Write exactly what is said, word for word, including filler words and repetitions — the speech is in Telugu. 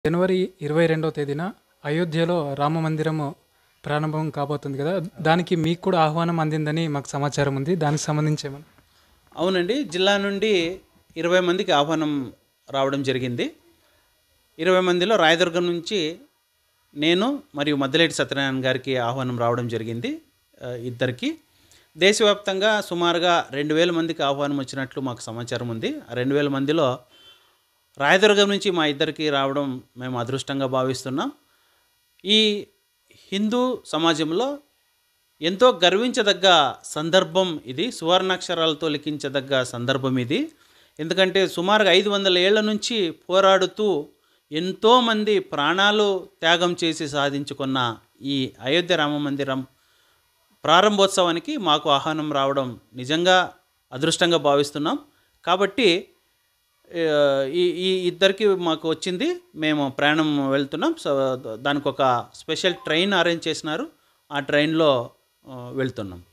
జనవరి ఇరవై రెండవ తేదీన అయోధ్యలో రామ మందిరము ప్రారంభం కాబోతుంది కదా! దానికి మీకు కూడా ఆహ్వానం అందిందని మాకు సమాచారం ఉంది. దానికి సంబంధించి ఏమన్నా? అవునండి. జిల్లా నుండి ఇరవై మందికి ఆహ్వానం రావడం జరిగింది. ఇరవై మందిలో రాయదుర్గం నుంచి నేను మరియు మద్దిలేటి సత్యనారాయణ గారికి ఆహ్వానం రావడం జరిగింది. ఆహ్, ఇద్దరికి. దేశవ్యాప్తంగా సుమారుగా రెండు వేల మందికి ఆహ్వానం వచ్చినట్లు మాకు సమాచారం ఉంది. ఆ రెండు వేల మందిలో రాయదుర్గం నుంచి మా ఇద్దరికి రావడం మేము అదృష్టంగా భావిస్తున్నాం. ఈ హిందూ సమాజంలో ఎంతో గర్వించదగ్గ సందర్భం ఇది. సువర్ణాక్షరాలతో లిఖించదగ్గ సందర్భం ఇది. ఎందుకంటే సుమారుగా ఐదు వందల ఏళ్ల నుంచి పోరాడుతూ ఎంతోమంది ప్రాణాలు త్యాగం చేసి సాధించుకున్న ఈ అయోధ్య రామ మందిరం ప్రారంభోత్సవానికి మాకు ఆహ్వానం రావడం నిజంగా అదృష్టంగా భావిస్తున్నాం. కాబట్టి ఆహ్, ఈ ఈ ఇద్దరికి మాకు వచ్చింది. మేము ప్రయాణం వెళ్తున్నాం. సో దానికొక స్పెషల్ ట్రైన్ అరేంజ్ చేసినారు. ఆ ట్రైన్‌లో ఆహ్, వెళ్తున్నాం.